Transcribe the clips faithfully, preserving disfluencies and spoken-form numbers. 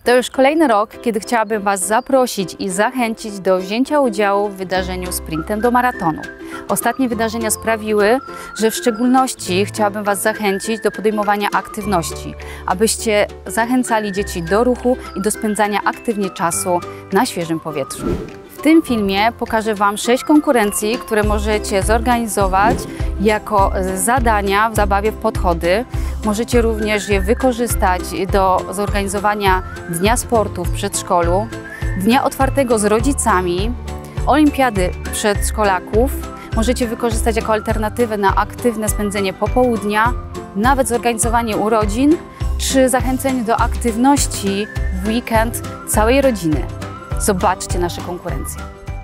To już kolejny rok, kiedy chciałabym Was zaprosić i zachęcić do wzięcia udziału w wydarzeniu Sprintem do Maratonu. Ostatnie wydarzenia sprawiły, że w szczególności chciałabym Was zachęcić do podejmowania aktywności, abyście zachęcali dzieci do ruchu i do spędzania aktywnie czasu na świeżym powietrzu. W tym filmie pokażę Wam sześć konkurencji, które możecie zorganizować jako zadania w zabawie w podchody. Możecie również je wykorzystać do zorganizowania Dnia Sportu w przedszkolu, Dnia Otwartego z rodzicami, Olimpiady przedszkolaków. Możecie wykorzystać jako alternatywę na aktywne spędzenie popołudnia, nawet zorganizowanie urodzin czy zachęcenie do aktywności w weekend całej rodziny. Zobaczcie nasze konkurencje.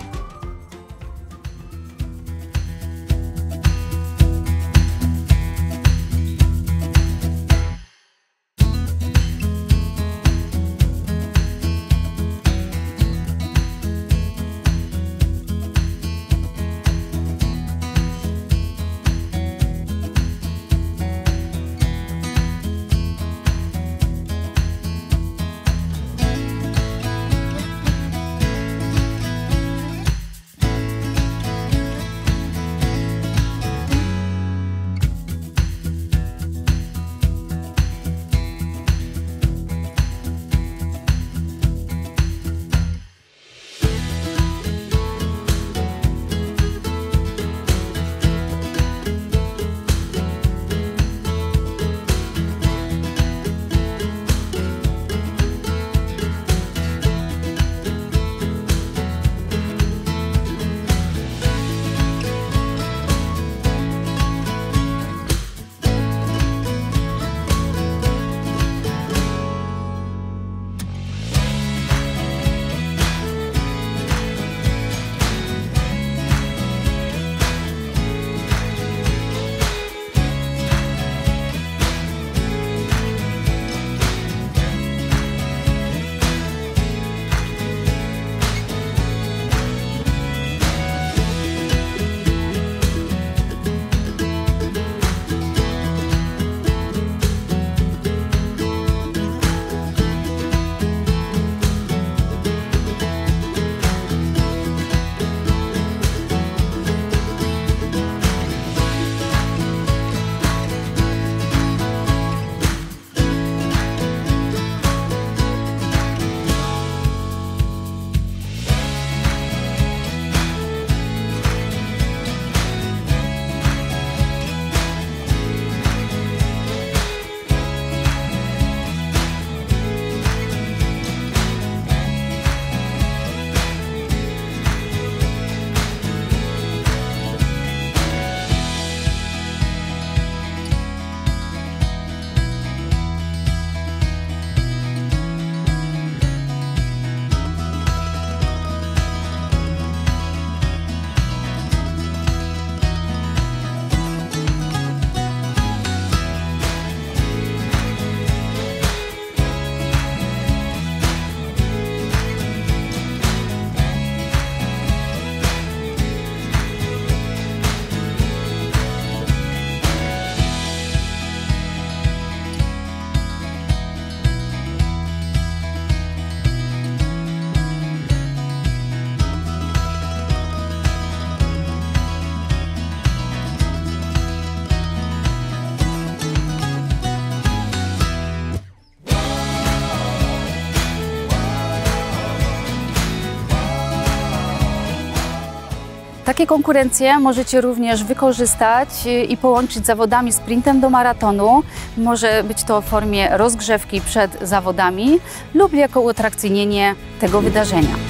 Takie konkurencje możecie również wykorzystać i połączyć z zawodami Sprintem do Maratonu. Może być to w formie rozgrzewki przed zawodami lub jako uatrakcyjnienie tego wydarzenia.